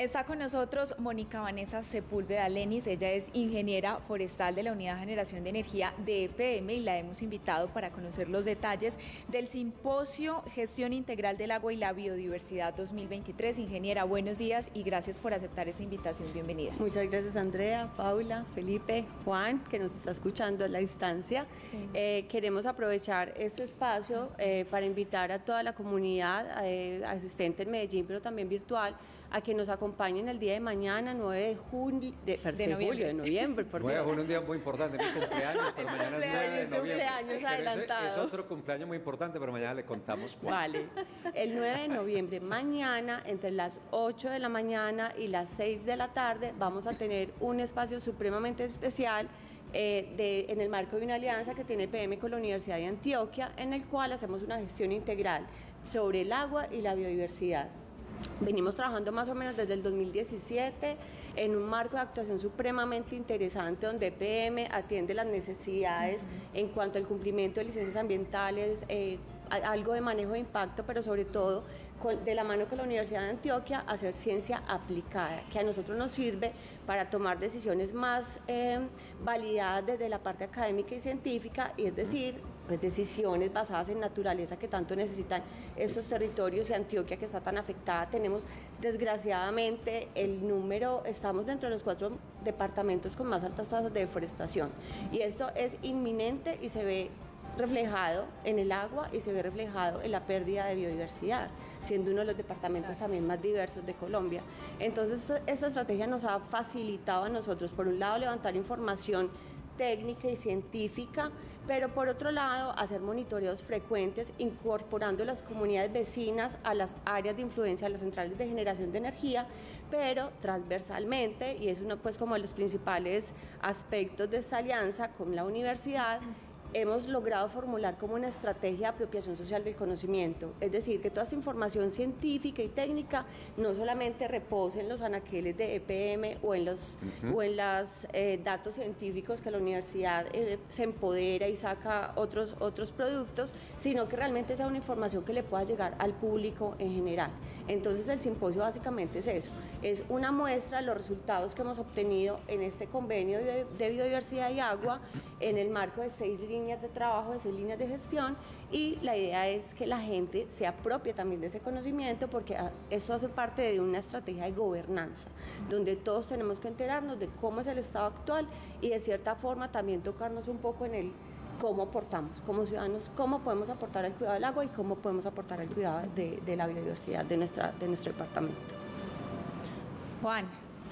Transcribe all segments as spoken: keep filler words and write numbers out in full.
Está con nosotros Mónica Vanessa Sepúlveda Lenis. Ella es ingeniera forestal de la Unidad de Generación de Energía de E P M y la hemos invitado para conocer los detalles del Simposio Gestión Integral del Agua y la Biodiversidad dos mil veintitrés. Ingeniera, buenos días y gracias por aceptar esa invitación. Bienvenida. Muchas gracias, Andrea, Paula, Felipe, Juan, que nos está escuchando a la distancia. Sí. Eh, queremos aprovechar este espacio eh, para invitar a toda la comunidad eh, asistente en Medellín, pero también virtual, a que nos acompañen el día de mañana, nueve de julio, de, de, de julio, de noviembre. Por nueve de julio, un día muy importante, mi cumpleaños, pero mañana es nueve de noviembre. Cumpleaños adelantado. Es, es otro cumpleaños muy importante, pero mañana le contamos cuál. Vale, el nueve de noviembre, mañana, entre las ocho de la mañana y las seis de la tarde, vamos a tener un espacio supremamente especial Eh, de, en el marco de una alianza que tiene E P M con la Universidad de Antioquia, en el cual hacemos una gestión integral sobre el agua y la biodiversidad. Venimos trabajando más o menos desde el dos mil diecisiete en un marco de actuación supremamente interesante donde E P M atiende las necesidades uh-huh. en cuanto al cumplimiento de licencias ambientales, eh, algo de manejo de impacto, pero sobre todo con, de la mano con la Universidad de Antioquia, hacer ciencia aplicada, que a nosotros nos sirve para tomar decisiones más eh, validadas desde la parte académica y científica, y es decir, pues decisiones basadas en naturaleza que tanto necesitan estos territorios y Antioquia que está tan afectada. Tenemos desgraciadamente el número, estamos dentro de los cuatro departamentos con más altas tasas de deforestación, y esto es inminente y se ve reflejado en el agua y se ve reflejado en la pérdida de biodiversidad, siendo uno de los departamentos también más diversos de Colombia. Entonces, esta estrategia nos ha facilitado a nosotros, por un lado, levantar información técnica y científica, pero por otro lado, hacer monitoreos frecuentes, incorporando las comunidades vecinas a las áreas de influencia de las centrales de generación de energía, pero transversalmente, y es uno pues como de los principales aspectos de esta alianza con la universidad. Hemos logrado formular como una estrategia de apropiación social del conocimiento, es decir, que toda esta información científica y técnica no solamente repose en los anaqueles de E P M o en los uh-huh. o en los eh, datos científicos que la universidad eh, se empodera y saca otros, otros productos, sino que realmente sea una información que le pueda llegar al público en general. Entonces el simposio básicamente es eso, es una muestra de los resultados que hemos obtenido en este convenio de, de biodiversidad y agua en el marco de seis líneas de trabajo, de seis líneas de gestión, y la idea es que la gente se apropie también de ese conocimiento, porque eso hace parte de una estrategia de gobernanza, donde todos tenemos que enterarnos de cómo es el estado actual y de cierta forma también tocarnos un poco en el cómo aportamos como ciudadanos, cómo podemos aportar al cuidado del agua y cómo podemos aportar al cuidado de, de la biodiversidad de, nuestra, de nuestro departamento. Juan.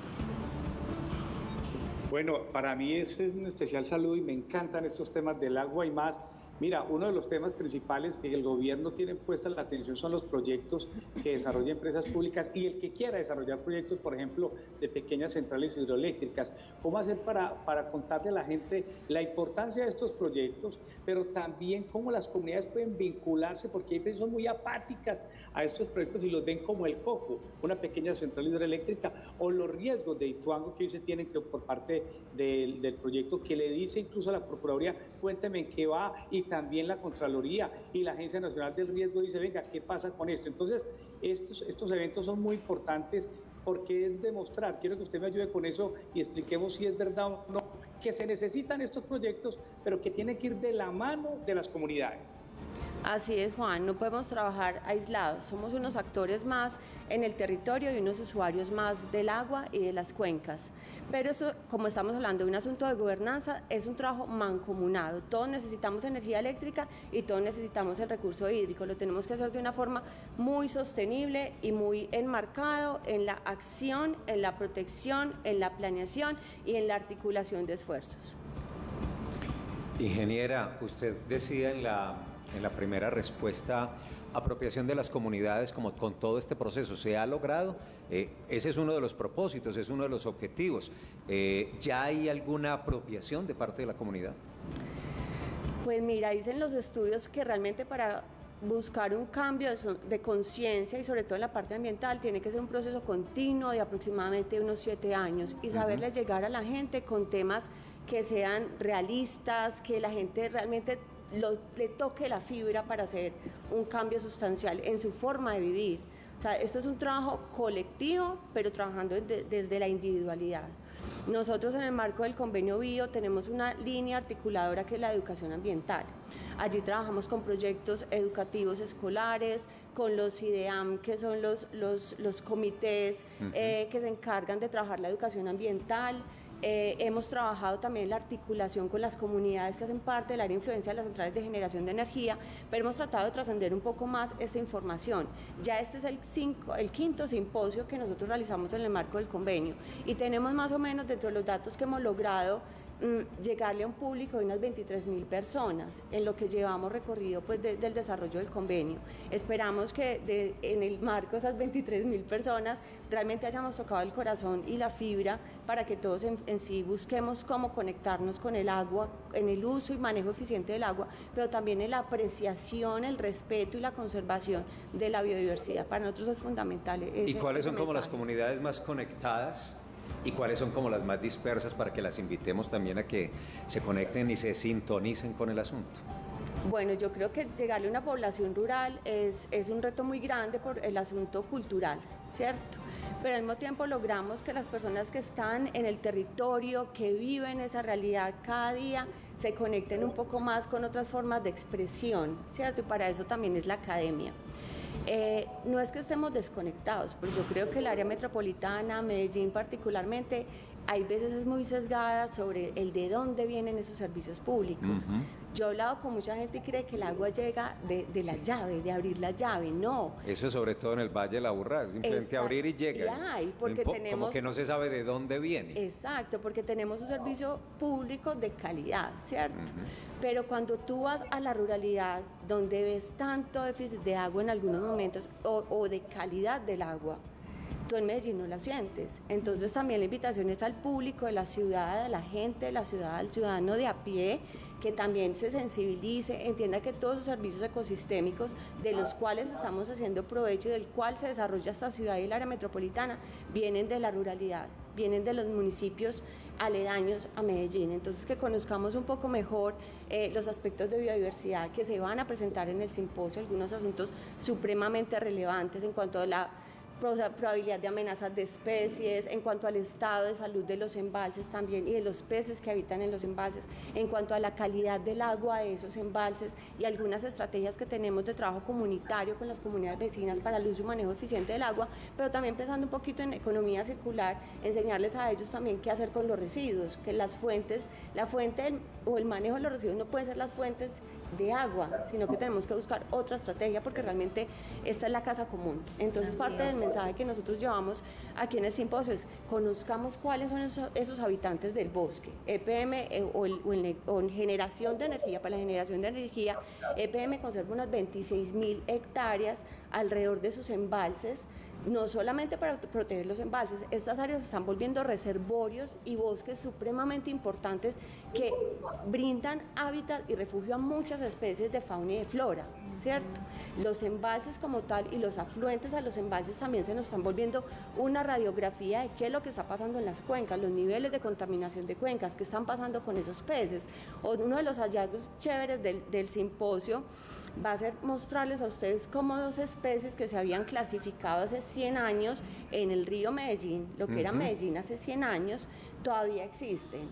Bueno, para mí es un especial saludo y me encantan estos temas del agua y más. Mira, uno de los temas principales que el gobierno tiene puesta la atención son los proyectos que desarrollan empresas públicas y el que quiera desarrollar proyectos, por ejemplo, de pequeñas centrales hidroeléctricas. ¿Cómo hacer para, para contarle a la gente la importancia de estos proyectos, pero también cómo las comunidades pueden vincularse, porque hay personas muy apáticas a estos proyectos y los ven como el coco, una pequeña central hidroeléctrica, o los riesgos de Ituango que hoy se tienen que por parte del, del proyecto, que le dice incluso a la Procuraduría, cuénteme en qué va, y también la Contraloría y la Agencia Nacional del Riesgo dice, venga, ¿qué pasa con esto? Entonces, estos, estos eventos son muy importantes porque es demostrar, quiero que usted me ayude con eso y expliquemos si es verdad o no, que se necesitan estos proyectos, pero que tienen que ir de la mano de las comunidades. Así es, Juan, no podemos trabajar aislados, somos unos actores más en el territorio y unos usuarios más del agua y de las cuencas, pero eso, como estamos hablando de un asunto de gobernanza, es un trabajo mancomunado. Todos necesitamos energía eléctrica y todos necesitamos el recurso hídrico, lo tenemos que hacer de una forma muy sostenible y muy enmarcado en la acción, en la protección, en la planeación y en la articulación de esfuerzos. Ingeniera, usted decía en la En la primera respuesta, apropiación de las comunidades como con todo este proceso. ¿Se ha logrado? Eh, ese es uno de los propósitos, es uno de los objetivos. Eh, ¿Ya hay alguna apropiación de parte de la comunidad? Pues mira, dicen los estudios que realmente para buscar un cambio de, de conciencia y sobre todo en la parte ambiental tiene que ser un proceso continuo de aproximadamente unos siete años y saberle uh-huh. llegar a la gente con temas que sean realistas, que la gente realmente Lo, le toque la fibra para hacer un cambio sustancial en su forma de vivir. O sea, esto es un trabajo colectivo, pero trabajando de, desde la individualidad. Nosotros en el marco del convenio BIO tenemos una línea articuladora que es la educación ambiental. Allí trabajamos con proyectos educativos escolares, con los I D E A M, que son los, los, los comités uh-huh. eh, que se encargan de trabajar la educación ambiental. Eh, hemos trabajado también la articulación con las comunidades que hacen parte del área de influencia de las centrales de generación de energía, pero hemos tratado de trascender un poco más esta información. Ya este es el, cinco, el quinto simposio que nosotros realizamos en el marco del convenio y tenemos más o menos dentro de los datos que hemos logrado llegarle a un público de unas veintitrés mil personas en lo que llevamos recorrido pues, de, del desarrollo del convenio. Esperamos que de, en el marco de esas veintitrés mil personas realmente hayamos tocado el corazón y la fibra para que todos en, en sí busquemos cómo conectarnos con el agua, en el uso y manejo eficiente del agua, pero también en la apreciación, el respeto y la conservación de la biodiversidad. Para nosotros es fundamental. Ese, ¿Y cuáles son mensaje. como las comunidades más conectadas? ¿Y cuáles son como las más dispersas para que las invitemos también a que se conecten y se sintonicen con el asunto? Bueno, yo creo que llegarle a una población rural es, es un reto muy grande por el asunto cultural, ¿cierto? Pero al mismo tiempo logramos que las personas que están en el territorio, que viven esa realidad cada día, se conecten un poco más con otras formas de expresión, ¿cierto? Y para eso también es la academia. Eh, no es que estemos desconectados, pero yo creo que el área metropolitana, Medellín particularmente, hay veces es muy sesgada sobre el de dónde vienen esos servicios públicos. Uh-huh. Yo he hablado con mucha gente y cree que el agua llega de, de la sí. llave, de abrir la llave, no. Eso es sobre todo en el Valle de la Aburrá, simplemente exacto. abrir y llega. Y hay, porque no, tenemos, como que no se sabe de dónde viene. Exacto, porque tenemos un servicio público de calidad, ¿cierto? Uh-huh. Pero cuando tú vas a la ruralidad, donde ves tanto déficit de agua en algunos momentos, o, o de calidad del agua, tú en Medellín no la sientes. Entonces también la invitación es al público de la ciudad, a la gente de la ciudad, al ciudadano de a pie, que también se sensibilice, entienda que todos los servicios ecosistémicos de los cuales estamos haciendo provecho y del cual se desarrolla esta ciudad y el área metropolitana, vienen de la ruralidad, vienen de los municipios aledaños a Medellín. Entonces que conozcamos un poco mejor eh, los aspectos de biodiversidad que se van a presentar en el simposio, algunos asuntos supremamente relevantes en cuanto a la probabilidad de amenazas de especies, en cuanto al estado de salud de los embalses también y de los peces que habitan en los embalses, en cuanto a la calidad del agua de esos embalses y algunas estrategias que tenemos de trabajo comunitario con las comunidades vecinas para el uso y manejo eficiente del agua, pero también pensando un poquito en economía circular, enseñarles a ellos también qué hacer con los residuos, que las fuentes, la fuente del, o el manejo de los residuos no pueden ser las fuentes de agua, sino que tenemos que buscar otra estrategia porque realmente esta es la casa común. Entonces, parte del mensaje que nosotros llevamos aquí en el simposio es conozcamos cuáles son esos, esos habitantes del bosque. E P M eh, o, el, o, el, o en generación de energía, para la generación de energía, E P M conserva unas veintiséis mil hectáreas alrededor de sus embalses, no solamente para proteger los embalses, estas áreas se están volviendo reservorios y bosques supremamente importantes que brindan hábitat y refugio a muchas especies de fauna y de flora, ¿cierto? Los embalses como tal y los afluentes a los embalses también se nos están volviendo una radiografía de qué es lo que está pasando en las cuencas, los niveles de contaminación de cuencas, qué están pasando con esos peces. O uno de los hallazgos chéveres del, del simposio va a ser mostrarles a ustedes cómo dos especies que se habían clasificado hace cien años en el río Medellín, lo que uh-huh. era Medellín hace cien años, todavía existen.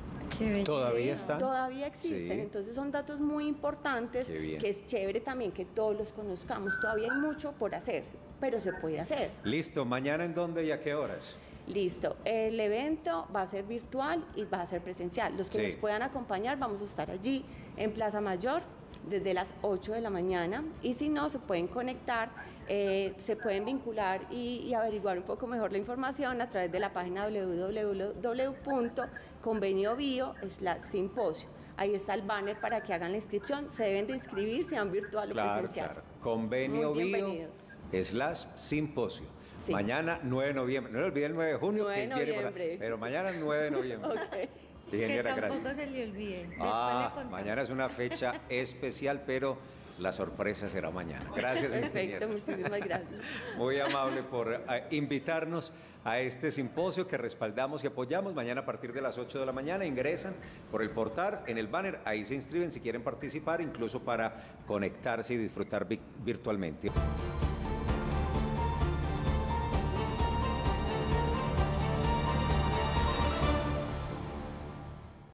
¿Todavía están? Todavía existen, sí. Entonces son datos muy importantes, que es chévere también que todos los conozcamos. Todavía hay mucho por hacer, pero se puede hacer. Listo, ¿mañana en dónde y a qué horas? Listo, el evento va a ser virtual y va a ser presencial. Los que sí. nos puedan acompañar, vamos a estar allí en Plaza Mayor desde las ocho de la mañana y si no, se pueden conectar, eh, se pueden vincular y, y averiguar un poco mejor la información a través de la página doble u doble u doble u punto convenio bio slash simposio. Ahí está el banner para que hagan la inscripción, se deben de inscribir, sean virtual claro, o presencial. Claro. Convenio bio slash simposio. Sí. Mañana nueve de noviembre, no le olviden el nueve de junio, nueve de noviembre. Para, pero mañana nueve de noviembre. Okay. Ingeniera, que tampoco gracias. se le olvide. Ah, mañana es una fecha especial, pero la sorpresa será mañana. Gracias, Perfecto, muchísimas gracias. Muy amable por uh, invitarnos a este simposio que respaldamos y apoyamos. Mañana a partir de las ocho de la mañana ingresan por el portal, en el banner, ahí se inscriben si quieren participar, incluso para conectarse y disfrutar vi- virtualmente.